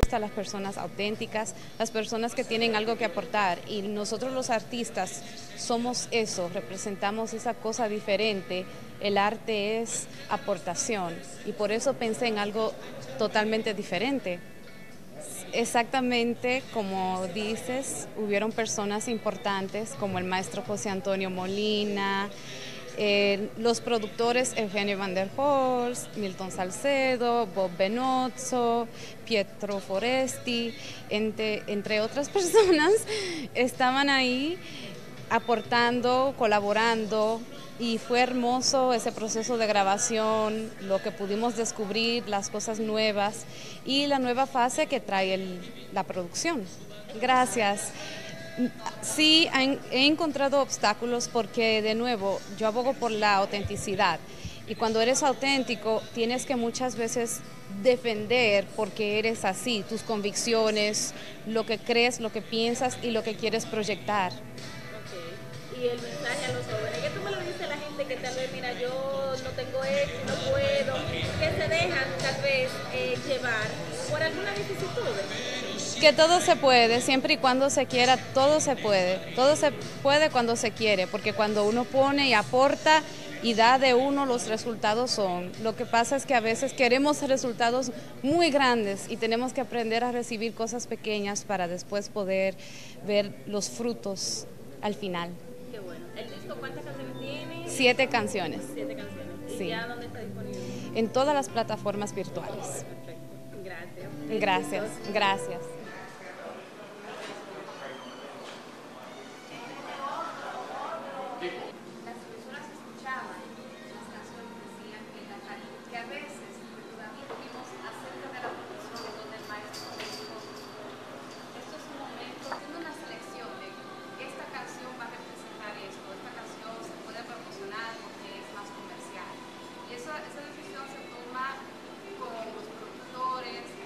gustan las personas auténticas, las personas que tienen algo que aportar, y nosotros los artistas somos eso, representamos esa cosa diferente. El arte es aportación y por eso pensé en algo totalmente diferente. Exactamente como dices, hubieron personas importantes como el maestro José Antonio Molina, los productores Eugenio Van der Horst, Milton Salcedo, Bob Benozzo, Pietro Foresti, entre otras personas, estaban ahí aportando, colaborando, y fue hermoso ese proceso de grabación, lo que pudimos descubrir, las cosas nuevas y la nueva fase que trae la producción. Gracias. Sí, he encontrado obstáculos porque, de nuevo, yo abogo por la autenticidad. Y cuando eres auténtico, tienes que muchas veces defender porque eres así, tus convicciones, lo que crees, lo que piensas y lo que quieres proyectar. Ok. Y el mensaje a los jóvenes, ¿qué tú me lo dices a la gente que tal vez, mira, yo no tengo éxito, no puedo, que se dejan tal vez llevar por algunas vicisitudes? Que todo se puede, siempre y cuando se quiera, todo se puede. Todo se puede cuando se quiere, porque cuando uno pone y aporta y da de uno, los resultados son. Lo que pasa es que a veces queremos resultados muy grandes y tenemos que aprender a recibir cosas pequeñas para después poder ver los frutos al final. Qué bueno. ¿El disco cuántas canciones tiene? 7 canciones, 7 canciones. ¿Y sí, ya dónde está disponible? en todas las plataformas virtuales. Perfecto. Gracias. Gracias, Éxitos. gracias. Las personas escuchaban las canciones, decían que a veces todavía vivimos acerca de la profesión donde el maestro dijo, esto es un momento, haciendo una selección de esta canción va a representar esto, esta canción se puede promocionar porque es más comercial. Y esa decisión se toma con los productores,